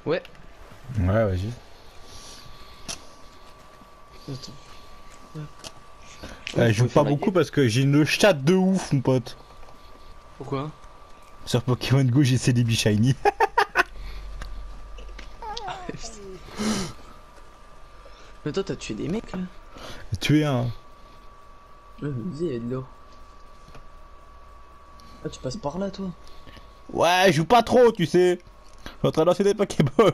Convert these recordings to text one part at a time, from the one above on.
Ouais. Ouais, vas-y. Attends. Je Vous joue pouvez pas faire la beaucoup game. parce que j'ai une chatte de ouf, mon pote. Pourquoi? Sur Pokémon Go, j'ai Celebi Shiny. Mais toi, t'as tué des mecs là? Tu es un. Ouais, mais vas-y, il y a de l'or. Ah, tu passes par là, toi? Ouais, je joue pas trop, tu sais. Je suis en train de lancer des Pokéballs.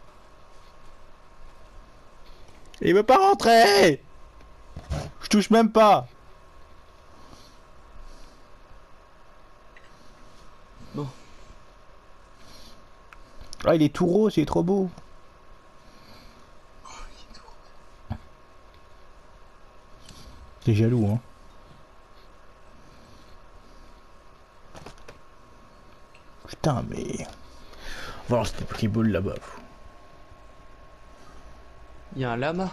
Il veut pas rentrer. Je touche même pas. Bon. Ah, il est tout rose, il est trop beau. T'es jaloux, hein. Putain, mais. On va lancer des Pokéballs là-bas. Il y a un lama.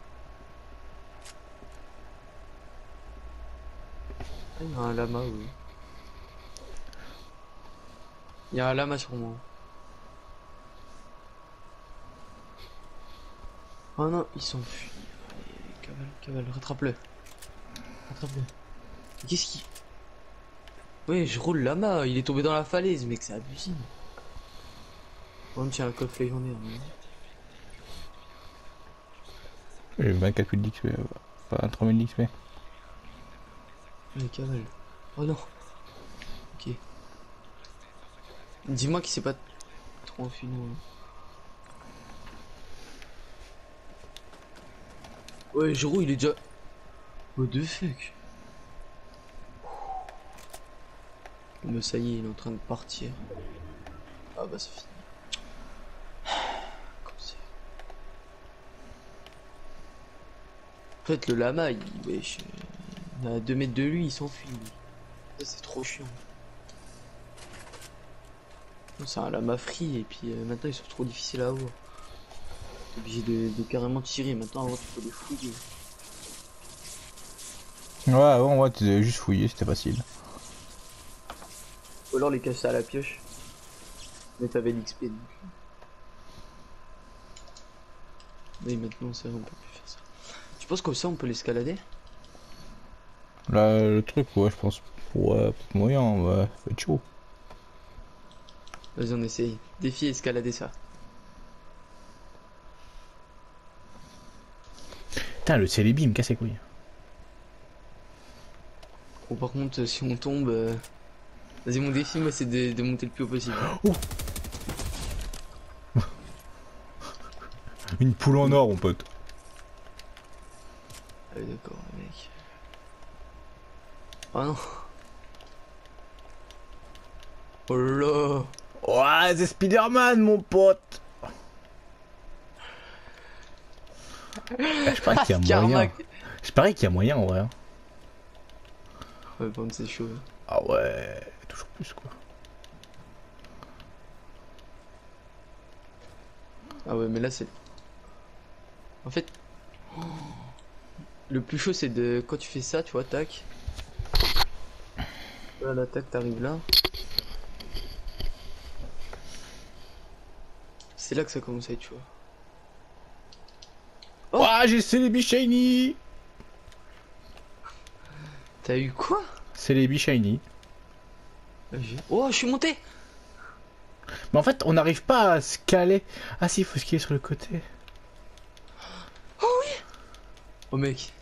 Ah, il y a un lama, oui. Il y a un lama sur moi. Oh non, il s'enfuit. Allez, cavale, cavale, rattrape-le. Rattrape-le. Qu'est-ce qui... Ouais, je roule lama, il est tombé dans la falaise, mec, c'est abusé. Oh, tiens, un coffre légendaire, vas-y. J'ai 24 000 d'XP. Enfin, 3000 d'XP. Allez, cavale. Oh non. Ok. Dis-moi qu'il s'est pas trop enfui, non. Ouais, Jero, il est déjà... What the fuck? Mais ça y est, il est en train de partir. Ah bah c'est fini. Comme ça. En fait, le lama, wesh, à 2 mètres de lui, il s'enfuit. Ça, c'est trop chiant. C'est un lama free, et puis maintenant, ils sont trop difficiles à avoir. T'es obligé de carrément tirer. Maintenant, avant, tu peux les fouiller. Ouais, avant, ouais, tu devais juste fouiller, c'était facile. Ou alors les casser à la pioche. Mais t'avais l'XP, donc. Oui, maintenant, c'est vrai, on peut plus faire ça. Tu penses comme ça, on peut l'escalader? Là, le truc, ouais, je pense. Ouais, peut-être moyen, ouais, ça va être chaud. Vas-y, on essaye. Défi escalader ça. Putain, le Celebi, il me casse les couilles. Bon, par contre, si on tombe... Vas-y, mon défi, moi, c'est de monter le plus haut possible. Oh, une poule en Oui. or, mon pote. Ah oui, d'accord, mec. Oh non. Oh là là. Ouais, c'est Spider-Man, mon pote. Je parie qu'il y a moyen. Carmack. Je parie qu'il y a moyen, en vrai. Hein. Ouais, par contre, c'est chaud. Ah ouais, toujours plus, quoi. Ah ouais, mais là, c'est... En fait, le plus chaud, c'est de... Quand tu fais ça, tu vois, tac. Voilà, tac, t'arrives là. C'est là que ça commence à être chaud. Oh, Ouah, j'ai Celebi Shiny. t'as eu quoi? Celebi Shiny. Oh, je suis monté. Mais en fait, on n'arrive pas à scaler. Ah si, il faut skier sur le côté. Oh oui. Oh mec.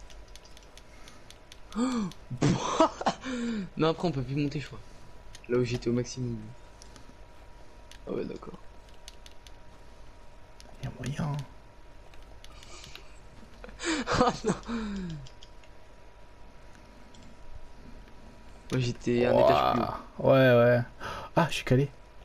Non, après, on peut plus monter, je crois. Là où j'étais au maximum. Ah ouais, d'accord. Il y a moyen. Oh non. Moi, j'étais un étage plus haut. Ouah, ouais, ouais. Ah, je suis calé.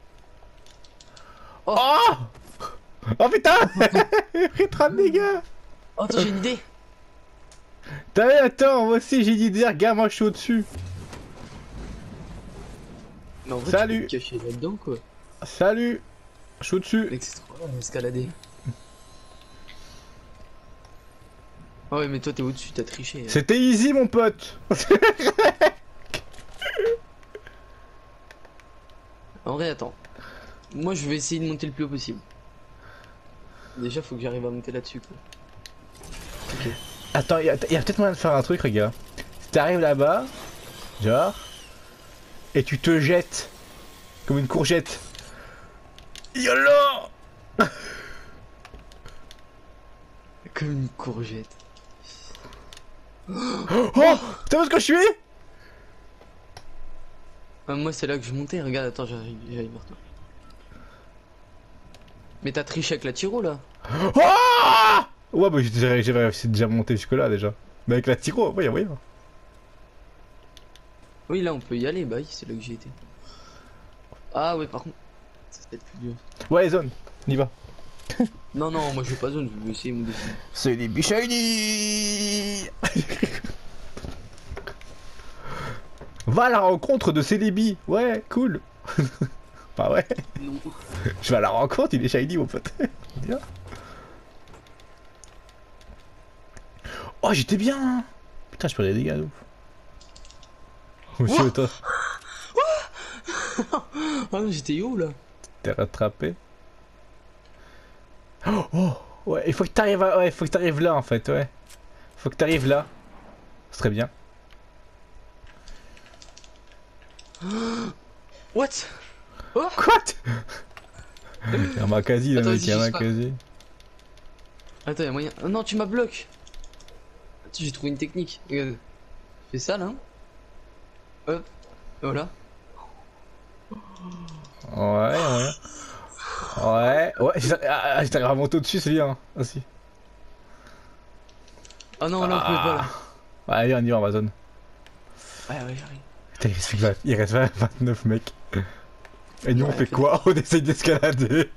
Oh. Oh, oh putain. Rétro de dégâts. Oh, attends, j'ai une idée. T'as vu, attends, moi aussi j'ai une idée, regarde, moi je suis au-dessus. Mais en vrai, tu peux Salut. te cacher là-dedans, quoi. Salut. Je suis au-dessus. Mec, c'est trop bien, escalader. Ah ouais, mais toi, t'es au-dessus, t'as triché. Hein. C'était easy, mon pote. En vrai, attends. Moi, je vais essayer de monter le plus haut possible. Déjà, faut que j'arrive à monter là-dessus, quoi. Ok. Attends, y a peut-être moyen de faire un truc, regarde. Si t'arrives là-bas, genre, et tu te jettes comme une courgette. YOLO! Comme une courgette. Oh! T'as vu ce que je suis? Ah, moi, c'est là que je montais. Regarde, attends, j'arrive vers toi. Mais t'as triché avec la tiro, là? Oh! Ouais, bah j'ai réussi déjà à monter jusque-là, déjà. Mais avec la tiro, ouais, ouais. Oui, là, on peut y aller. Bah oui, c'est là que j'ai été. Ah, ouais, par contre, ça va être plus dur. Ouais, zone, on y va. Non, non, moi, je veux pas zone. Je veux essayer mon défi. C'est des shiny. Va à la rencontre de Célébi. Ouais, cool. Bah ouais. Non. Je vais à la rencontre, il est shiny, mon pote. Bien. Oh, j'étais bien, hein. Putain, je perds des dégâts, ouf. Monsieur, toi, Ah non, j'étais où, là? t'es rattrapé. Oh, oh, ouais, il faut que t'arrives ouais, il faut que t'arrives là, en fait, ouais. Faut que t'arrives là. Ce serait bien. What? Oh Quoi? Il y a un Makazi, le Attends, mec, vas-y, il y a un je sais pas. Makazi. Attends, y'a moyen. Oh non, tu m'as bloqué. Attends, j'ai trouvé une technique. Regarde. Fais ça, là. Hop. Voilà. Ouais, ouais. Ouais, ouais, j'arrive à monter au-dessus, c'est bien, aussi. Oh non, là, on pouvait pas, là. Ouais, allez, on y va, on va zone. Ouais, ouais, j'arrive. Putain, il reste 29 mecs. Et nous, on Ouais, fait fais- quoi? On essaye d'escalader.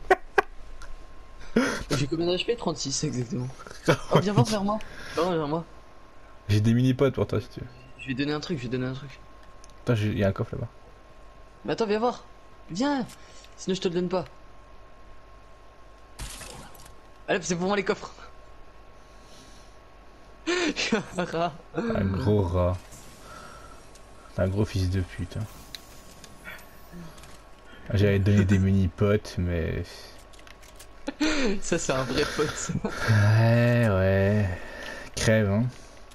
J'ai combien d'HP? 36, exactement. Oh, viens voir vers moi. Viens voir vers moi. J'ai des mini-potes pour toi, si tu veux. Je vais donner un truc, je vais donner un truc. Attends, il y a un coffre là-bas. Mais attends, viens voir. Viens. Sinon, je te le donne pas. Allez, c'est pour moi les coffres. Je suis un rat. Un gros rat. Un gros fils de pute. Hein. J'allais te donner des mini-potes, mais... Ça, c'est un vrai pote. Ouais, ouais. Crève, hein.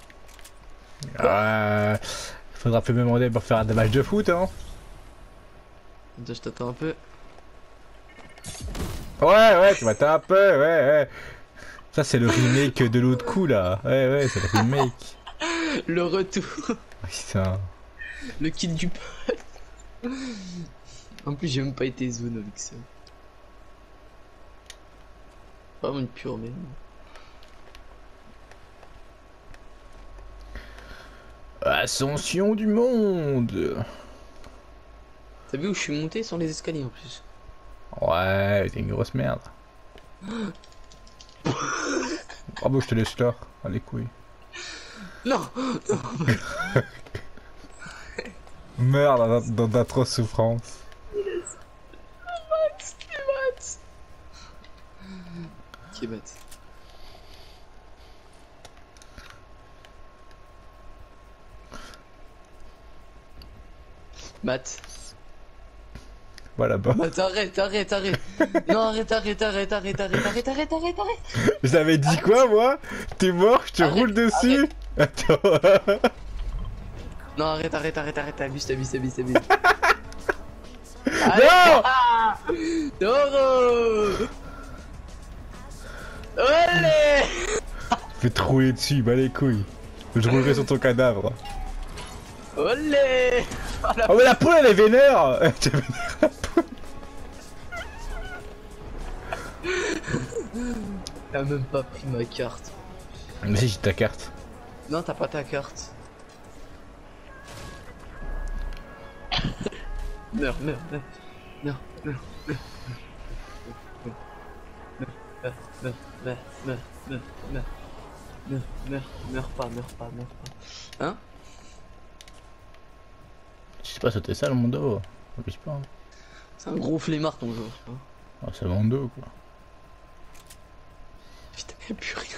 Faudra plus me demander pour faire des matchs de foot, hein. Attends, je t'attends un peu. Ouais, ouais, tu m'attends un peu, ouais, ouais. Ça, c'est le remake de l'autre coup, là. Ouais, ouais, c'est le remake. Le retour. Putain. Le kit du pote. En plus, j'ai même pas été zone avec ça. Vraiment une pure merde. Ascension du monde. T'as vu où je suis monté sans les escaliers en plus? Ouais, t'es une grosse merde. Bravo, je te laisse là. Allez, couilles. Non. Merde, dans d'atroces souffrances. Qui est bête. Matt. Voilà, bah. Matt, arrête. Non, arrête. Je t'avais dit quoi, moi? T'es mort, je te Arrête, roule dessus. Attends. Non, arrête, abuse. Non! Toro. Allez. Je vais te rouler dessus, bah les couilles. Je roulerai sur ton cadavre. Olé. Oh, mais la poule, elle est vénère. Tu es vénère, la poule. T'as même pas pris ma carte. Mais si, j'ai ta carte. Non, t'as pas ta carte. Meurs. Meurs pas. Hein? Je sais pas, c'était ça le mondo. N'abuse pas. Hein. C'est un gros flemmard ton jeu. Hein. Ah, c'est le mondo, quoi. Putain, y'a plus rien.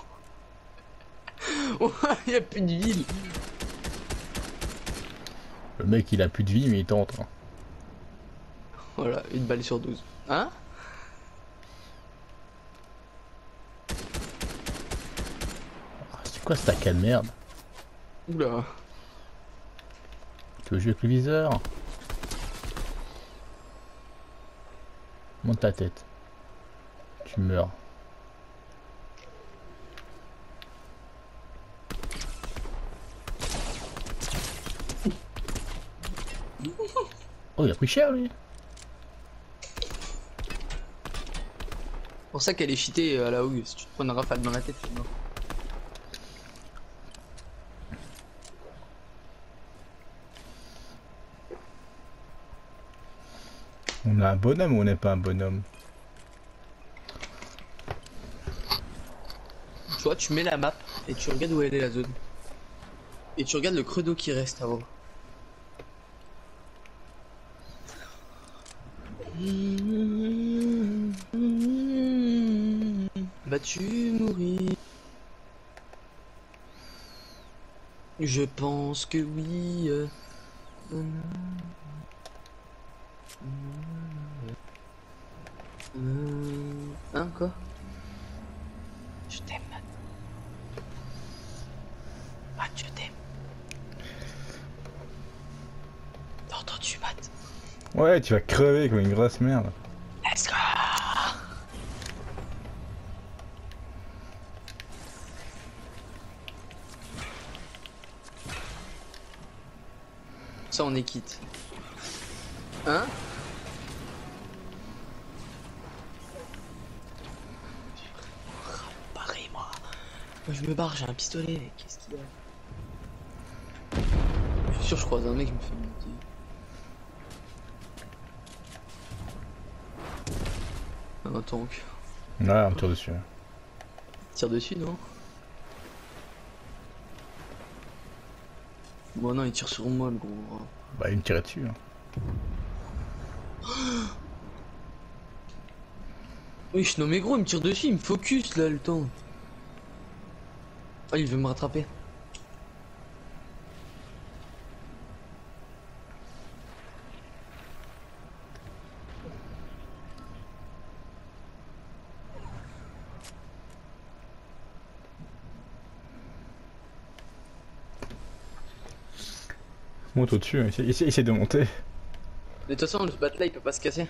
Oh, y'a plus de ville. Le mec, il a plus de vie, mais il tente. Hein. Voilà, une balle sur 12. Hein? Quoi c'est ta quelle merde? Oula. Tu veux jouer avec le viseur? Monte ta tête. Tu meurs. Oh il a pris cher lui. C'est pour ça qu'elle est cheatée à la houille. Si tu te prends une rafale dans la tête, tu es mort. On a un bonhomme ou on n'est pas un bonhomme? Soit tu mets la map et tu regardes où elle est la zone. Et tu regardes le creux d'eau qui reste avant. Vas-tu mourir? Je pense que oui. Hein, quoi? Je t'aime, Matt. Matt, je t'aime. T'as entendu, Matt? Ouais tu vas crever comme une grosse merde. Let's go! Ça, on est quitte. Hein? Pareil, moi. Moi, je me barre, j'ai un pistolet. Qu'est-ce qu'il y a? Je suis sûr, je croise un mec qui me fait monter. Un tank. Ouais un tour dessus. Tire dessus, non? Bon, non, il tire sur moi, le gros. Bah il me tirait dessus. Hein. Oui, non, mais gros, il me tire dessus, il me focus là le temps. Ah, il veut me rattraper. Monte au-dessus, hein. Essaye de monter. De toute façon, le bat là, il peut pas se casser.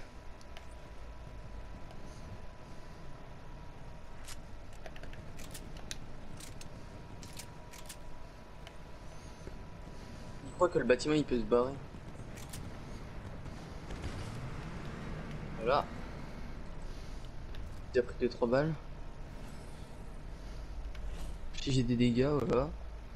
Je crois que le bâtiment, il peut se barrer. Voilà. J'ai pris 2-3 balles. Si j'ai des dégâts, voilà.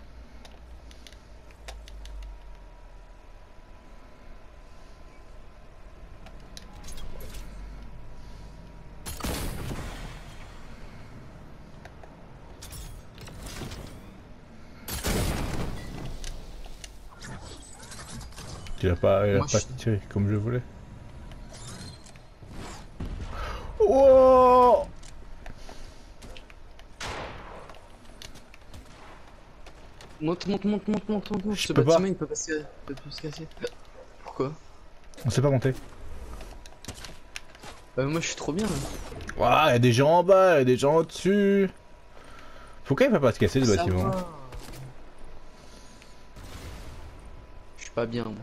Il a pas Moi, je- tiré comme je voulais. Oh Monte, monte, monte, monte, monte, monte, monte. Je Ce peux bâtiment, pas. il peut pas se... peut plus se casser. Pourquoi? On sait pas monter. Bah, moi, je suis trop bien. Là. Ouah, y'a des gens en bas, y'a des gens au-dessus. Pourquoi il peut pas se casser ce Ça bâtiment? va. Je suis pas bien, moi.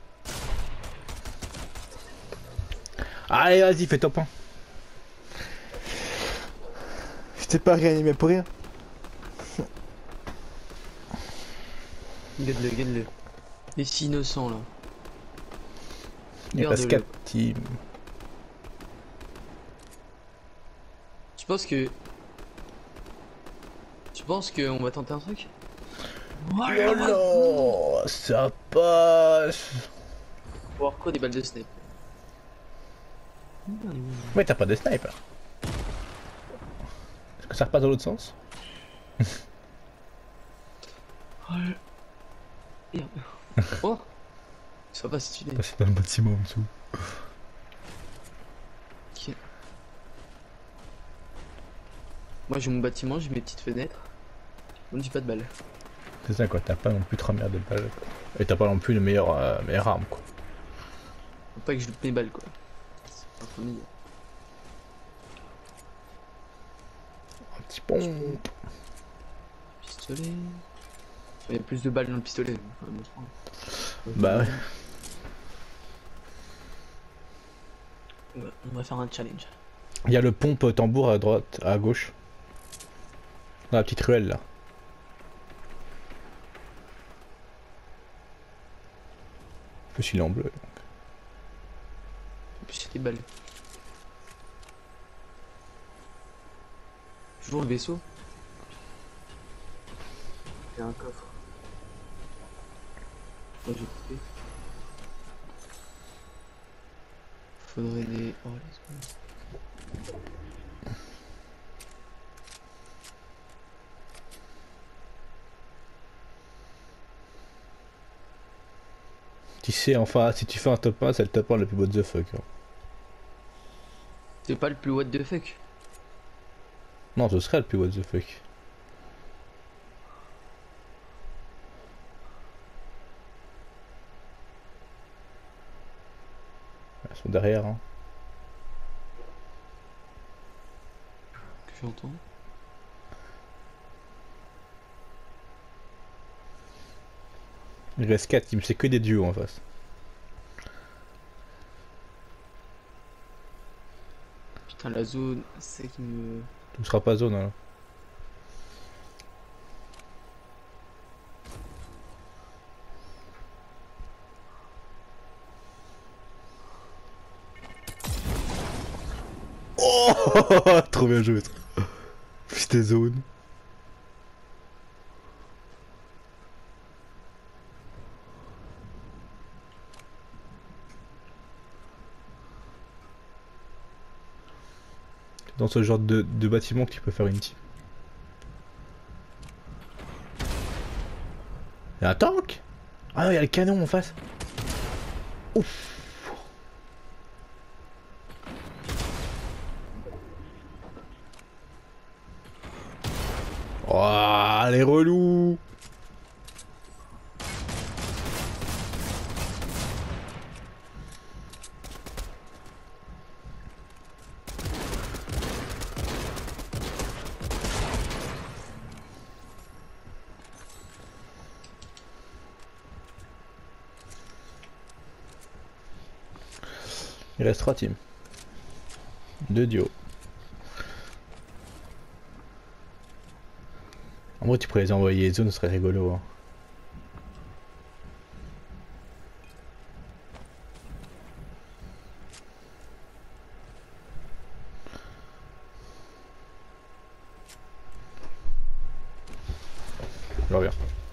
Allez, vas-y, fais top 1. Je t'ai pas réanimé pour rien. Regarde-le, regarde-le. Les si innocents, là. Il y a pas Regarde-le. 4 teams. Tu penses que... Tu penses qu'on va tenter un truc? Oh là, ça passe. Pour avoir quoi des balles de snipe? Mais t'as pas de sniper. Est-ce que ça repasse dans l'autre sens? Merde. Oh! Ça va pas stylé. Passer dans le bâtiment en dessous. Ok. Moi j'ai mon bâtiment, j'ai mes petites fenêtres. On dit pas de balles. C'est ça quoi, t'as pas non plus 3 milliards de balles. Quoi. Et t'as pas non plus le meilleure arme quoi. Faut pas que je loupe mes balles quoi. C'est pas famille. Un petit pont. pistolet. Il y a plus de balles dans le pistolet. Faut le prendre. Bah ouais. On va faire un challenge. Il y a le pompe tambour à droite, à gauche. Dans la petite ruelle là. En plus il est en bleu. En plus, il y a des balles. Toujours le vaisseau. Il y a un coffre. Moi, j'ai coupé. Faudrait des. Oh, laisse-moi. Tu sais, enfin, si tu fais un top 1, c'est le top 1 le plus what the fuck. Hein. C'est pas le plus what the fuck. Non, ce serait le plus what the fuck. Ils sont derrière, hein. Que j'entends. Il reste 4 teams, c'est que des duos en face. Putain, la zone, c'est qui me. Tu ne seras pas zone, hein. Oh, trop bien joué. Putain, zone. Dans ce genre de bâtiment que tu peux faire une team. Y'a un tank? Ah non, y'a le canon en face. Ouf. Oh, les relous. Il reste 3 teams. 2 duos. En vrai, tu pourrais les envoyer zone, ce serait rigolo. Hein. Je reviens.